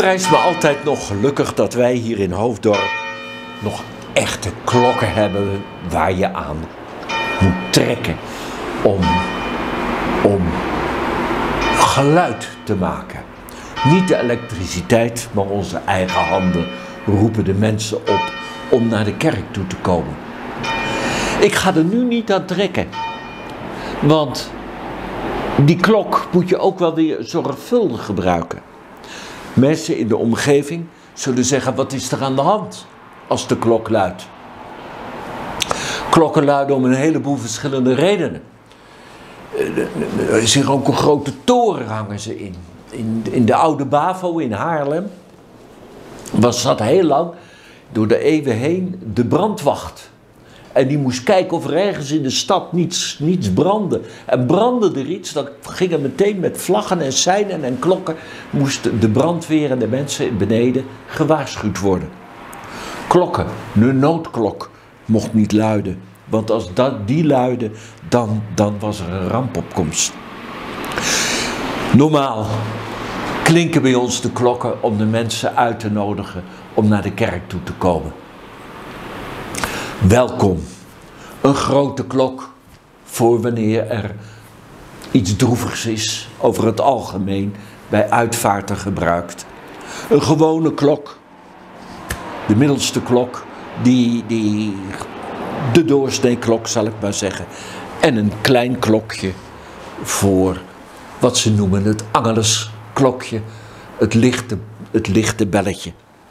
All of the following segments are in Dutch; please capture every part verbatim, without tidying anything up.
prijs me altijd nog gelukkig dat wij hier in Hoofddorp nog echte klokken hebben waar je aan moet trekken om, om geluid te maken. Niet de elektriciteit, maar onze eigen handen roepen de mensen op om naar de kerk toe te komen. Ik ga er nu niet aan trekken, want die klok moet je ook wel weer zorgvuldig gebruiken. Mensen in de omgeving zullen zeggen, wat is er aan de hand als de klok luidt? Klokken luiden om een heleboel verschillende redenen. Er is hier ook een grote toren hangen ze in. In, in de oude Bavo in Haarlem was dat heel lang door de eeuwen heen de brandwacht. En die moest kijken of er ergens in de stad niets, niets brandde. En brandde er iets, dan gingen meteen met vlaggen en seinen en klokken moesten de brandweer en de mensen beneden gewaarschuwd worden. Klokken, de noodklok, mocht niet luiden. Want als dat, die luidde, dan, dan was er een ramp op komst. Normaal klinken bij ons de klokken om de mensen uit te nodigen om naar de kerk toe te komen. Welkom. Een grote klok voor wanneer er iets droevigs is, over het algemeen bij uitvaarten gebruikt. Een gewone klok, de middelste klok, die, die, de doorsneeklok zal ik maar zeggen. En een klein klokje voor wat ze noemen het angelesklokje, het lichte, het lichte belletje.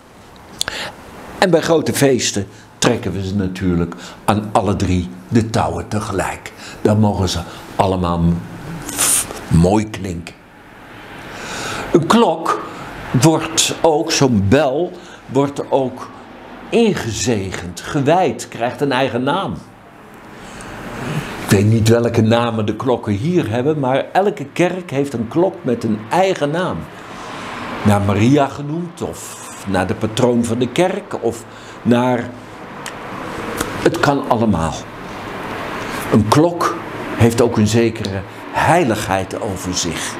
En bij grote feesten trekken we ze natuurlijk aan alle drie de touwen tegelijk. Dan mogen ze allemaal mooi klinken. Een klok wordt ook, zo'n bel, wordt ook ingezegend, gewijd, krijgt een eigen naam. Ik weet niet welke namen de klokken hier hebben, maar elke kerk heeft een klok met een eigen naam. Naar Maria genoemd, of naar de patroon van de kerk, of naar... Het kan allemaal. Een klok heeft ook een zekere heiligheid over zich.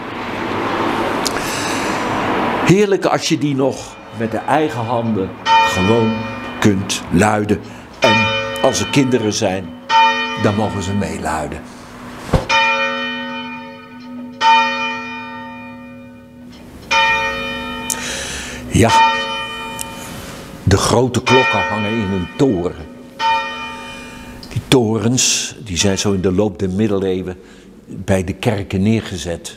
Heerlijk als je die nog met de eigen handen gewoon kunt luiden. En als er kinderen zijn, dan mogen ze meeluiden. Ja, de grote klokken hangen in een toren. Die torens, die zijn zo in de loop der middeleeuwen bij de kerken neergezet.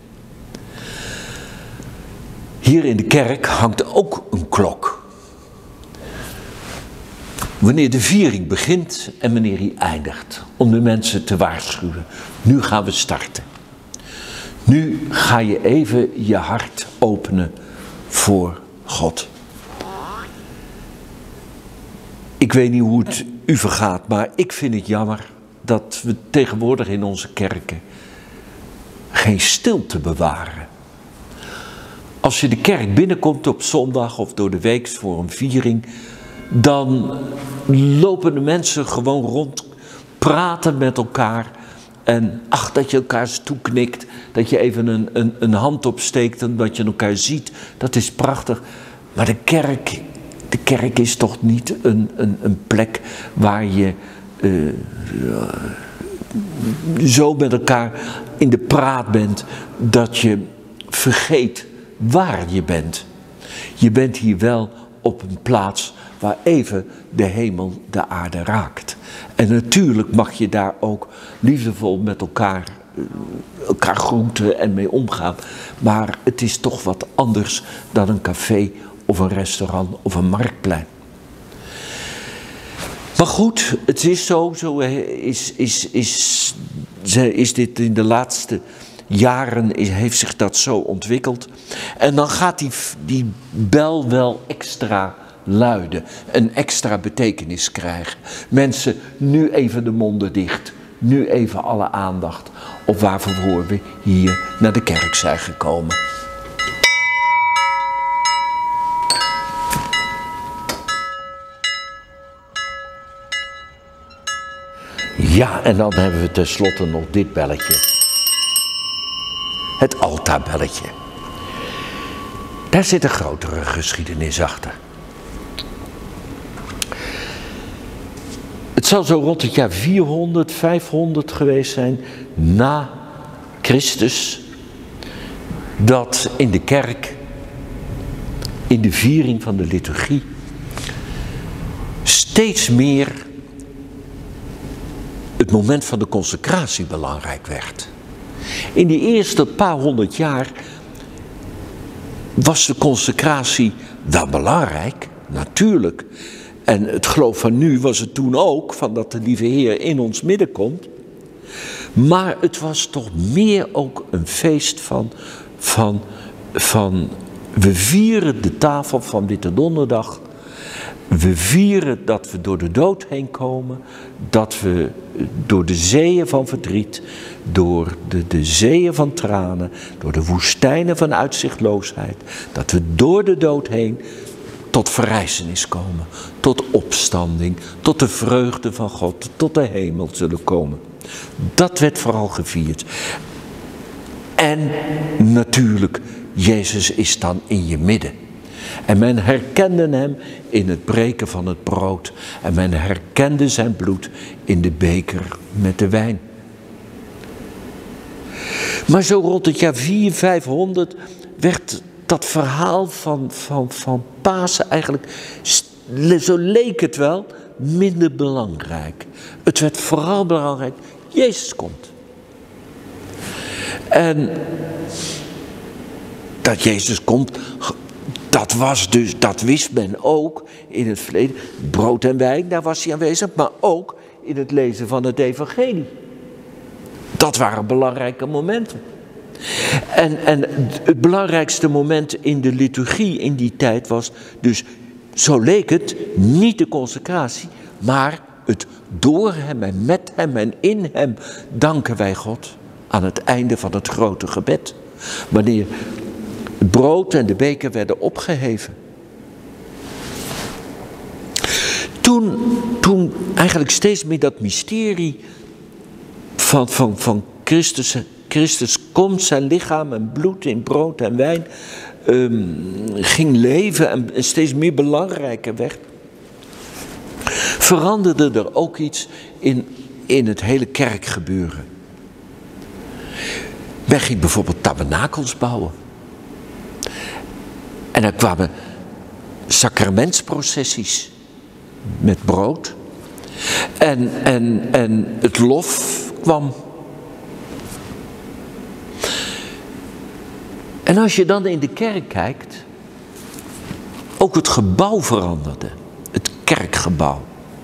Hier in de kerk hangt ook een klok. Wanneer de viering begint en wanneer die eindigt. Om de mensen te waarschuwen. Nu gaan we starten. Nu ga je even je hart openen voor God. Ik weet niet hoe het u vergaat, maar ik vind het jammer dat we tegenwoordig in onze kerken geen stilte bewaren. Als je de kerk binnenkomt op zondag of door de week voor een viering, dan lopen de mensen gewoon rond, praten met elkaar. En ach, dat je elkaar toeknikt, dat je even een, een, een hand opsteekt en dat je elkaar ziet, dat is prachtig. Maar de kerk, de kerk is toch niet een, een, een plek waar je uh, zo met elkaar in de praat bent, dat je vergeet waar je bent. Je bent hier wel op een plaats waar even de hemel de aarde raakt. En natuurlijk mag je daar ook liefdevol met elkaar, elkaar groeten en mee omgaan. Maar het is toch wat anders dan een café of een restaurant of een marktplein. Maar goed, het is zo, zo is, is, is, is dit in de laatste jaren, heeft zich dat zo ontwikkeld. En dan gaat die, die bel wel extra luiden, een extra betekenis krijgen. Mensen, nu even de monden dicht, nu even alle aandacht op waarvoor we hier naar de kerk zijn gekomen. Ja, en dan hebben we tenslotte nog dit belletje. Het altaarbelletje. Daar zit een grotere geschiedenis achter. Het zal zo rond het jaar vierhonderd, vijfhonderd geweest zijn na Christus, dat in de kerk, in de viering van de liturgie, steeds meer het moment van de consecratie belangrijk werd. In die eerste paar honderd jaar was de consecratie wel belangrijk, natuurlijk. En het geloof van nu was het toen ook, van dat de lieve Heer in ons midden komt. Maar het was toch meer ook een feest van, van, van we vieren de tafel van Witte Donderdag. We vieren dat we door de dood heen komen, dat we door de zeeën van verdriet, door de, de zeeën van tranen, door de woestijnen van uitzichtloosheid, dat we door de dood heen tot verrijzenis komen, tot opstanding, tot de vreugde van God, tot de hemel zullen komen. Dat werd vooral gevierd. En natuurlijk, Jezus is dan in je midden. En men herkende hem in het breken van het brood. En men herkende zijn bloed in de beker met de wijn. Maar zo rond het jaar vierhonderd, vijfhonderd werd dat verhaal van, van, van Pasen eigenlijk, zo leek het wel, minder belangrijk. Het werd vooral belangrijk, Jezus komt. En dat Jezus komt, dat was dus, dat wist men ook in het verleden. Brood en wijn, daar was hij aanwezig, maar ook in het lezen van het evangelie. Dat waren belangrijke momenten. En, en het belangrijkste moment in de liturgie in die tijd was dus, zo leek het, niet de consecratie, maar het door hem en met hem en in hem danken wij God aan het einde van het grote gebed. Wanneer het brood en de beker werden opgeheven. Toen, toen eigenlijk steeds meer dat mysterie van, van, van Christus, Christus komt, zijn lichaam en bloed in brood en wijn, um, ging leven en, en steeds meer belangrijker werd, veranderde er ook iets in, in het hele kerkgebeuren. Men ging bijvoorbeeld tabernakels bouwen. En er kwamen sacramentsprocessies met brood. En, en, en het lof kwam. En als je dan in de kerk kijkt, ook het gebouw veranderde. Het kerkgebouw.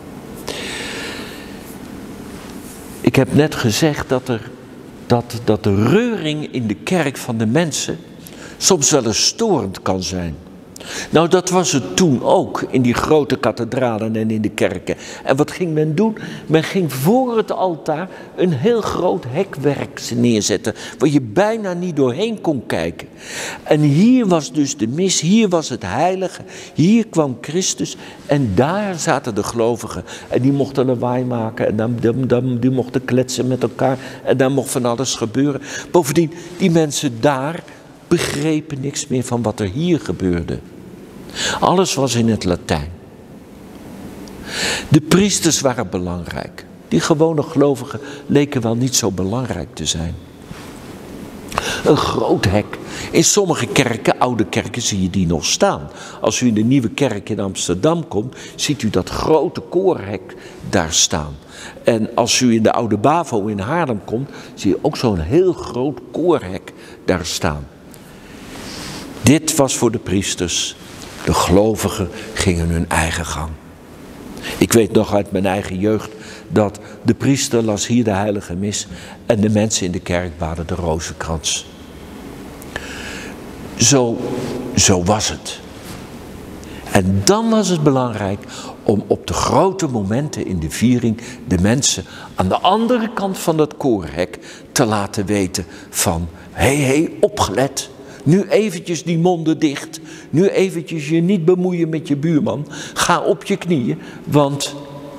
Ik heb net gezegd dat, er, dat, dat de reuring in de kerk van de mensen soms wel eens storend kan zijn. Nou, dat was het toen ook in die grote kathedralen en in de kerken. En wat ging men doen? Men ging voor het altaar een heel groot hekwerk neerzetten, waar je bijna niet doorheen kon kijken. En hier was dus de mis, hier was het heilige, hier kwam Christus en daar zaten de gelovigen. En die mochten lawaai maken en dan, dan, dan, die mochten kletsen met elkaar en daar mocht van alles gebeuren. Bovendien, die mensen daar begrepen niks meer van wat er hier gebeurde. Alles was in het Latijn. De priesters waren belangrijk. Die gewone gelovigen leken wel niet zo belangrijk te zijn. Een groot hek. In sommige kerken, oude kerken, zie je die nog staan. Als u in de Nieuwe Kerk in Amsterdam komt, ziet u dat grote koorhek daar staan. En als u in de Oude Bavo in Haarlem komt, zie je ook zo'n heel groot koorhek daar staan. Dit was voor de priesters. De gelovigen gingen hun eigen gang. Ik weet nog uit mijn eigen jeugd dat de priester las hier de heilige mis en de mensen in de kerk baden de rozenkrans. Zo, zo was het. En dan was het belangrijk om op de grote momenten in de viering de mensen aan de andere kant van dat koorhek te laten weten van, hé, hey, hé, hey, opgelet. Nu eventjes die monden dicht. Nu eventjes je niet bemoeien met je buurman. Ga op je knieën, want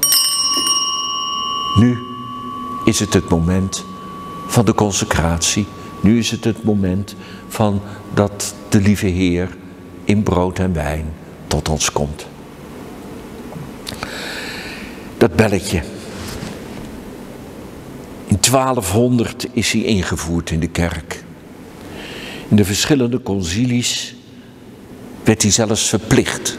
nu is het het moment van de consecratie. Nu is het het moment van dat de lieve Heer in brood en wijn tot ons komt. Dat belletje. In twaalfhonderd is hij ingevoerd in de kerk. In de verschillende concilies werd hij zelfs verplicht.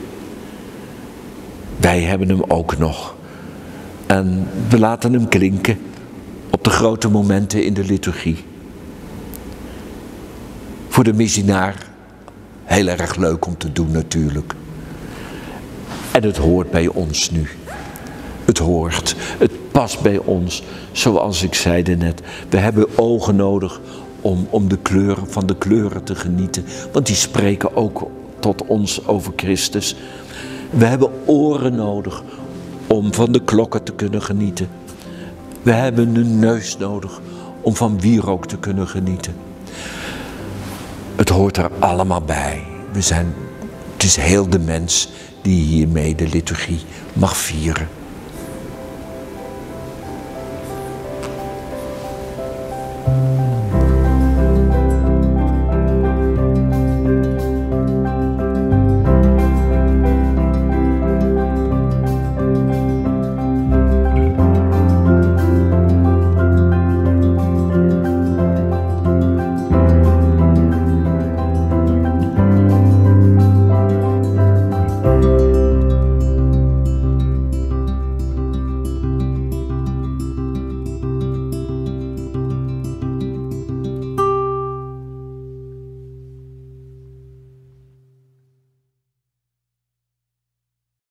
Wij hebben hem ook nog. En we laten hem klinken op de grote momenten in de liturgie. Voor de missionaar heel erg leuk om te doen natuurlijk. En het hoort bij ons nu. Het hoort, het past bij ons. Zoals ik zeide net, we hebben ogen nodig om, om de kleuren, van de kleuren te genieten. Want die spreken ook tot ons over Christus. We hebben oren nodig om van de klokken te kunnen genieten. We hebben een neus nodig om van wierook te kunnen genieten. Het hoort er allemaal bij. We zijn, het is heel de mens die hiermee de liturgie mag vieren.